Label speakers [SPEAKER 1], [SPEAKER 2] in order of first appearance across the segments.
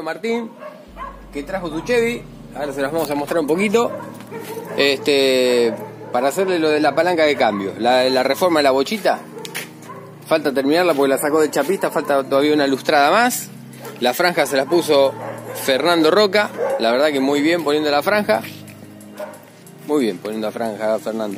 [SPEAKER 1] Martín, que trajo su Chevy. Ahora se las vamos a mostrar un poquito. Para hacerle lo de la palanca de cambio, la reforma de la bochita. Falta terminarla porque la sacó de chapista, falta todavía una lustrada más. La franja se la puso Fernando Roca, la verdad que muy bien poniendo la franja. Muy bien poniendo la franja, Fernando.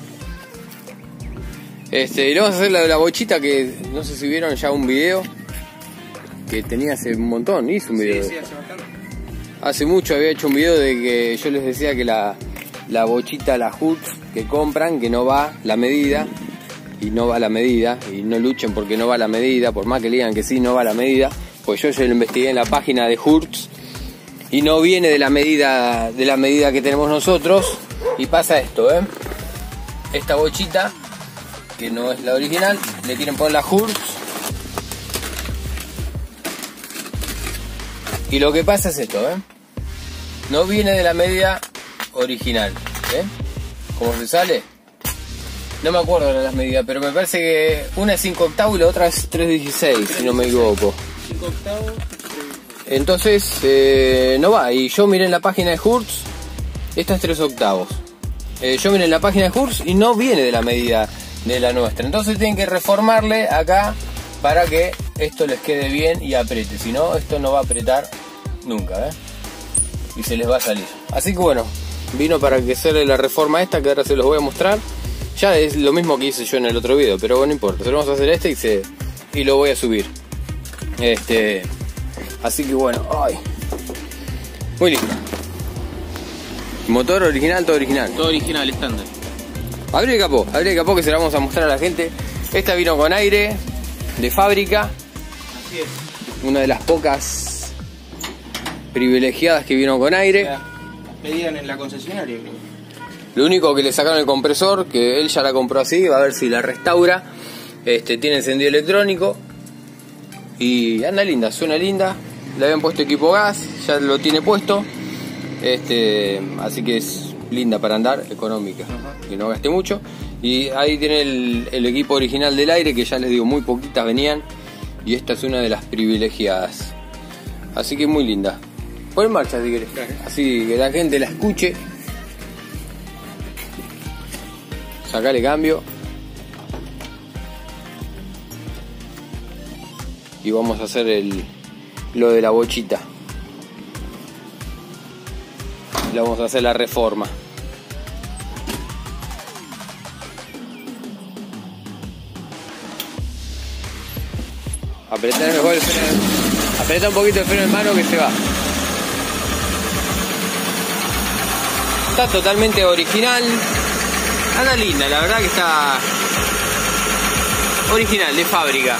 [SPEAKER 1] Y le vamos a hacer la de la bochita, que no sé si vieron ya un video que tenía hace un montón, hizo un video.
[SPEAKER 2] Sí, hace bastante.
[SPEAKER 1] Hace mucho había hecho un video de que yo les decía que la bochita, la Hurts que compran, que no va la medida, y no va la medida, y no luchen porque no va la medida, por más que le digan que sí, no va la medida, pues yo lo investigué en la página de Hurts y no viene de la medida que tenemos nosotros, y pasa esto, esta bochita, que no es la original, le quieren poner la Hurts, y lo que pasa es esto, no viene de la medida original, ¿cómo se sale? No me acuerdo de las medidas, pero me parece que una es 5 octavos y la otra es 3/16, si no me equivoco.
[SPEAKER 2] 5 octavos.
[SPEAKER 1] Entonces, no va, y yo miré en la página de Hurts, esta es 3 octavos. Yo miré en la página de Hurts y no viene de la medida de la nuestra. Entonces tienen que reformarle acá para que esto les quede bien y apriete. Si no, esto no va a apretar nunca, y se les va a salir. Así que bueno, vino para que hacerle la reforma esta, que ahora se los voy a mostrar. Ya es lo mismo que hice yo en el otro video, pero bueno, no importa. Se lo vamos a hacer y lo voy a subir. Así que bueno, ay, muy lindo. Motor original, todo original.
[SPEAKER 2] Todo original, estándar.
[SPEAKER 1] Abrí el capó que se lo vamos a mostrar a la gente. Esta vino con aire de fábrica.
[SPEAKER 2] Así es.
[SPEAKER 1] Una de las pocas privilegiadas que vino con aire.
[SPEAKER 2] Pedían en la concesionaria, creo.
[SPEAKER 1] Lo único que le sacaron el compresor, que él ya la compró así, va a ver si la restaura. Tiene encendido electrónico y anda linda, suena linda. Le habían puesto equipo gas, ya lo tiene puesto. Así que es linda para andar, económica, que no gaste mucho. Y ahí tiene el equipo original del aire, que ya les digo, muy poquitas venían, y esta es una de las privilegiadas. Así que muy linda. Pon en marcha si querés, así que la gente la escuche. Sacale cambio. Y vamos a hacer lo de la bochita. Le vamos a hacer la reforma. Apretar mejor el freno. Apreta un poquito el freno en mano que se va. Está totalmente original. Anda linda, la verdad que está original, de fábrica.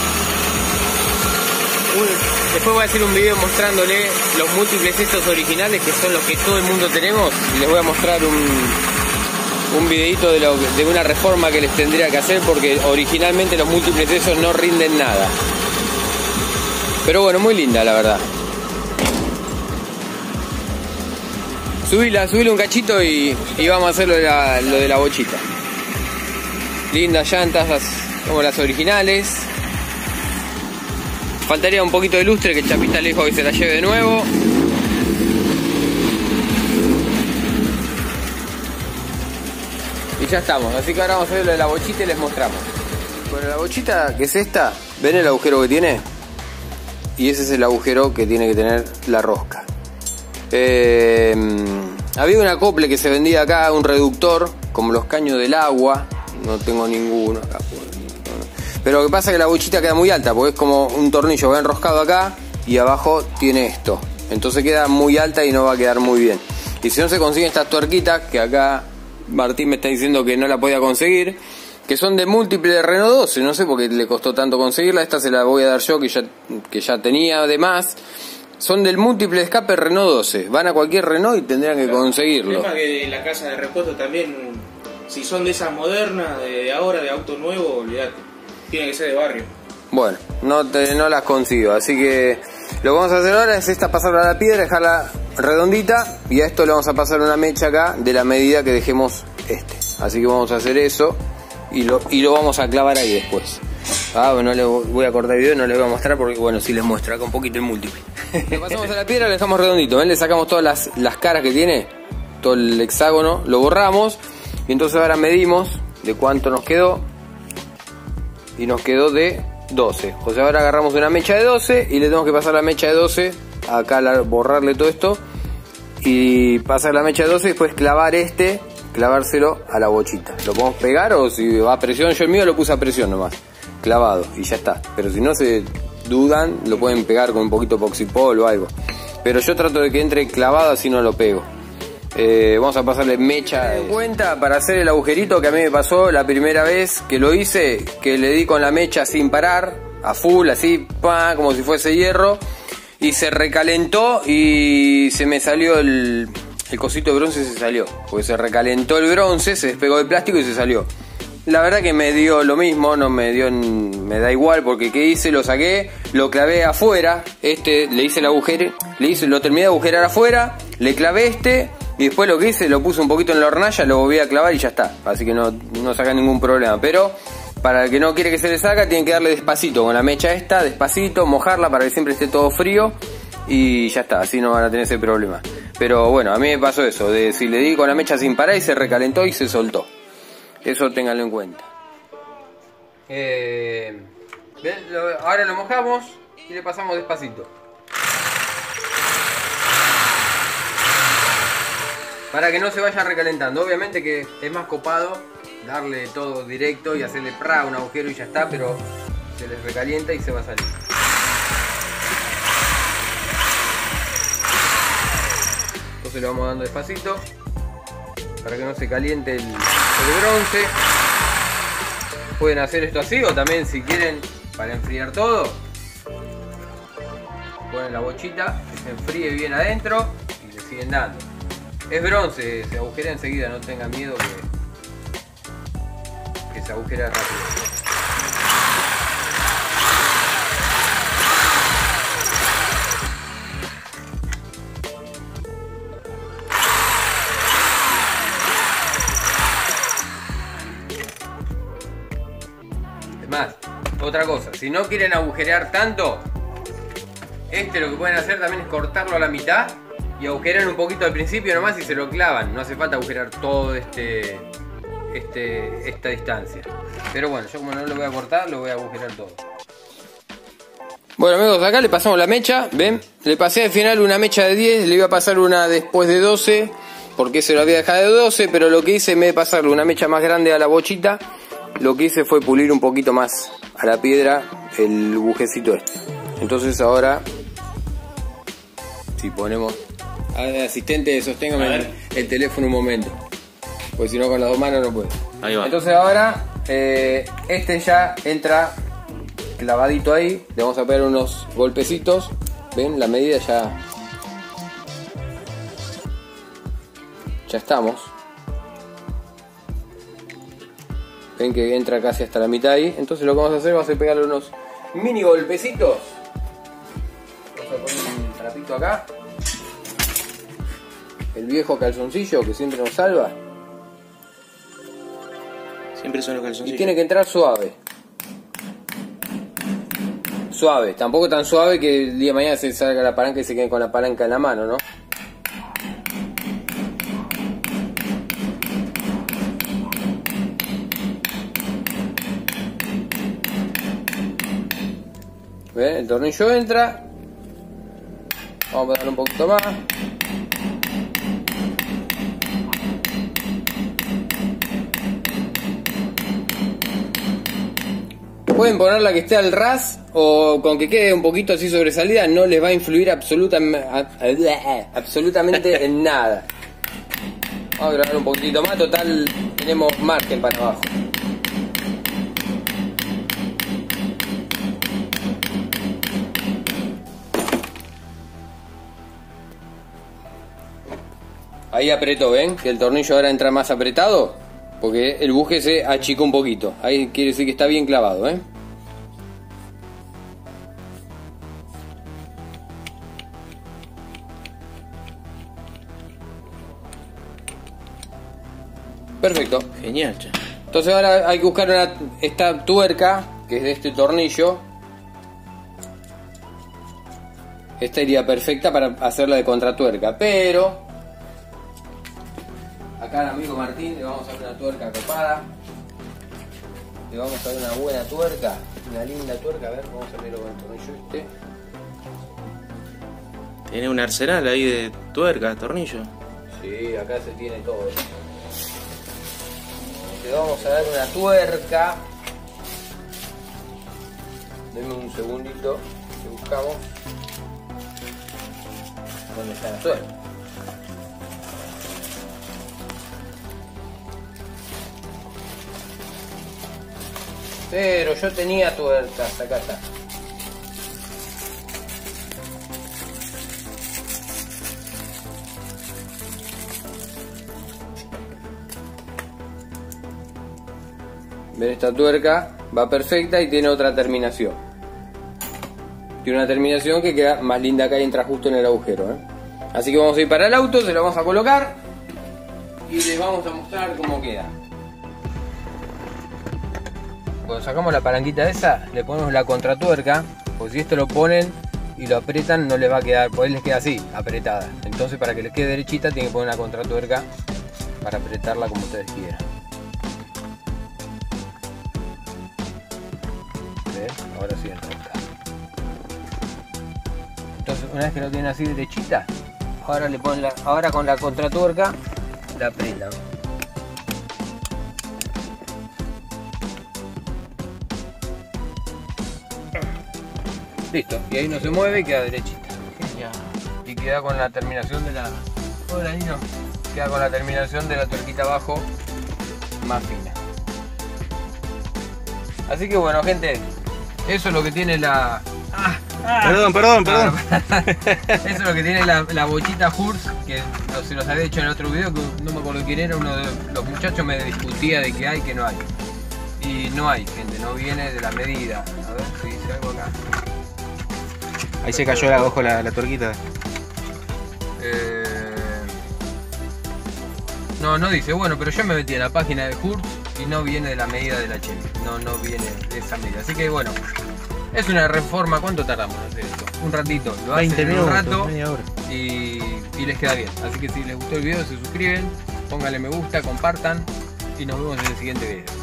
[SPEAKER 1] Después voy a hacer un video mostrándole los múltiples estos originales, que son los que todo el mundo tenemos, y les voy a mostrar un videito de una reforma que les tendría que hacer, porque originalmente los múltiples de esos no rinden nada. Pero bueno, muy linda la verdad. Subile un cachito y vamos a hacer lo de la bochita. Lindas llantas como las originales. Faltaría un poquito de lustre, que el chapista le dijo que se la lleve de nuevo. Y ya estamos, así que ahora vamos a ver lo de la bochita y les mostramos. Bueno, la bochita, que es esta, ¿ven el agujero que tiene? Y ese es el agujero que tiene que tener la rosca. Había un acople que se vendía acá, un reductor, como los caños del agua. No tengo ninguno acá. Pero lo que pasa es que la bochita queda muy alta, porque es como un tornillo que va enroscado acá y abajo tiene esto. Entonces queda muy alta y no va a quedar muy bien. Y si no se consiguen estas tuerquitas, que acá Martín me está diciendo que no la podía conseguir, que son de múltiple de Renault 12, no sé por qué le costó tanto conseguirla. Esta se la voy a dar yo, que ya tenía además. Son del múltiple de escape Renault 12. Van a cualquier Renault y tendrían que conseguirlo.
[SPEAKER 2] El tema que la casa de repuesto también, si son de esas modernas, de ahora, de auto nuevo, olvídate. Tiene que ser de barrio.
[SPEAKER 1] Bueno, no las consigo. Así que lo que vamos a hacer ahora es pasarla a la piedra, dejarla redondita. Y a esto le vamos a pasar una mecha acá de la medida que dejemos Así que vamos a hacer eso y lo vamos a clavar ahí después. No le voy a cortar el video, no les voy a mostrar porque, bueno, sí les muestro acá un poquito el múltiple. Le pasamos a la piedra, lo dejamos redondito, ¿ven? Le sacamos todas las caras que tiene, todo el hexágono, lo borramos. Y entonces ahora medimos de cuánto nos quedó. Y nos quedó de 12. O sea, ahora agarramos una mecha de 12 y le tenemos que pasar la mecha de 12. Acá borrarle todo esto. Y pasar la mecha de 12 y después clavárselo a la bochita. Lo podemos pegar o si va a presión, yo el mío lo puse a presión nomás, clavado y ya está. Pero si no se dudan, lo pueden pegar con un poquito de poxipol o algo. Pero yo trato de que entre clavado, así no lo pego. Vamos a pasarle mecha en cuenta para hacer el agujerito que a mí me pasó la primera vez que lo hice, que le di con la mecha sin parar, a full, así, como si fuese hierro, y se recalentó y se me salió el cosito de bronce, se salió, porque se recalentó el bronce, se despegó del plástico y se salió. La verdad que me dio lo mismo, me da igual, porque ¿qué hice? Lo saqué, lo clavé afuera, le hice el agujero, lo terminé de agujerar afuera, le clavé y después lo que hice, lo puse un poquito en la hornalla, lo volví a clavar y ya está. Así que no saca ningún problema. Pero para el que no quiere que se le salga, tienen que darle despacito con la mecha despacito, mojarla para que siempre esté todo frío. Y ya está, así no van a tener ese problema. Pero bueno, a mí me pasó eso, de si le di con la mecha sin parar y se recalentó y se soltó. Eso ténganlo en cuenta. Ahora lo mojamos y le pasamos despacito. Para que no se vaya recalentando. Obviamente que es más copado darle todo directo y hacerle un agujero y ya está, pero se les recalienta y se va a salir. Entonces lo vamos dando despacito para que no se caliente el bronce. Pueden hacer esto así o también, si quieren, para enfriar todo, ponen la bochita, que se enfríe bien adentro y le siguen dando. Es bronce, se agujera enseguida, no tengan miedo que se agujera rápido. Es más, otra cosa, si no quieren agujerear tanto, lo que pueden hacer también es cortarlo a la mitad y agujeran un poquito al principio nomás y se lo clavan. No hace falta agujerar todo esta distancia. Pero bueno, yo como no lo voy a cortar, lo voy a agujerar todo. Bueno amigos, acá le pasamos la mecha, ¿ven? Le pasé al final una mecha de 10, le iba a pasar una después de 12, porque se lo había dejado de 12, pero lo que hice en vez de pasarle una mecha más grande a la bochita, lo que hice fue pulir un poquito más a la piedra el bujecito Entonces ahora, si ponemos... A ver, asistente, sosténgame el teléfono un momento, porque si no con las dos manos no puedo.
[SPEAKER 2] Ahí va.
[SPEAKER 1] Entonces ahora ya entra clavadito ahí. Le vamos a pegar unos golpecitos. Ven, la medida ya estamos. Ven que entra casi hasta la mitad ahí. Entonces lo que vamos a hacer va a ser pegarle unos mini golpecitos. Vamos a poner un trapito acá, el viejo calzoncillo que siempre nos salva.
[SPEAKER 2] Siempre son los calzoncillos.
[SPEAKER 1] Y tiene que entrar suave. Suave, tampoco tan suave que el día de mañana se salga la palanca y se queden con la palanca en la mano, ¿no? ¿Ven? El tornillo entra. Vamos a darle un poquito más. Pueden ponerla que esté al ras o con que quede un poquito así sobresalida, no les va a influir absolutamente en nada. Vamos a grabar un poquitito más, total tenemos margen para abajo. Ahí apretó, ¿ven? Que el tornillo ahora entra más apretado, porque el buje se achicó un poquito. Ahí quiere decir que está bien clavado, ¿eh? Perfecto.
[SPEAKER 2] Genial, che.
[SPEAKER 1] Entonces ahora hay que buscar esta tuerca que es de este tornillo, esta iría perfecta para hacerla de contratuerca, pero acá al amigo Martín le vamos a dar una tuerca copada, le vamos a dar una buena tuerca, una linda tuerca. A ver, vamos a verlo con el tornillo este.
[SPEAKER 2] Tiene un arsenal ahí de tuercas, tornillos.
[SPEAKER 1] Sí, acá se tiene todo. Le vamos a dar una tuerca. Denme un segundito que buscamos. ¿Dónde está la tuerca? Pero yo tenía tuercas, acá está. ¿Ven? Esta tuerca va perfecta y tiene otra terminación. Tiene una terminación que queda más linda acá y entra justo en el agujero, ¿eh? Así que vamos a ir para el auto, se lo vamos a colocar y les vamos a mostrar cómo queda. Cuando sacamos la palanquita esa, le ponemos la contratuerca, porque si esto lo ponen y lo aprietan no les va a quedar, pues les queda así, apretada. Entonces para que les quede derechita tienen que poner una contratuerca para apretarla como ustedes quieran. Ahora sí enrosca. Entonces una vez que lo tienen así derechita, ahora le ponen ahora con la contratuerca la aprietan. Listo, y ahí no se mueve y queda derechita. Genial. Y queda con la terminación de la. Hola, Nino. Queda con la terminación de la tuerquita abajo más fina. Así que bueno, gente. Eso es lo que tiene la...
[SPEAKER 3] Perdón.
[SPEAKER 1] Eso es lo que tiene la bochita Hurst, que se los había dicho en el otro video, que no me acuerdo quién era, uno de los muchachos me discutía de que hay, que no hay. Y no hay, gente, no viene de la medida. A ver si dice algo acá.
[SPEAKER 3] Ahí se cayó ojo la tuerquita.
[SPEAKER 1] No dice, bueno, pero yo me metí en la página de Hurst y no viene de la medida de la Chevy, no viene de esa medida, así que bueno, es una reforma. ¿Cuánto tardamos en hacer esto? Un ratito, lo hacen
[SPEAKER 3] 20
[SPEAKER 1] en
[SPEAKER 3] minutos,
[SPEAKER 1] un rato
[SPEAKER 3] media hora.
[SPEAKER 1] y les queda bien, así que si les gustó el video se suscriben, pónganle me gusta, compartan y nos vemos en el siguiente video.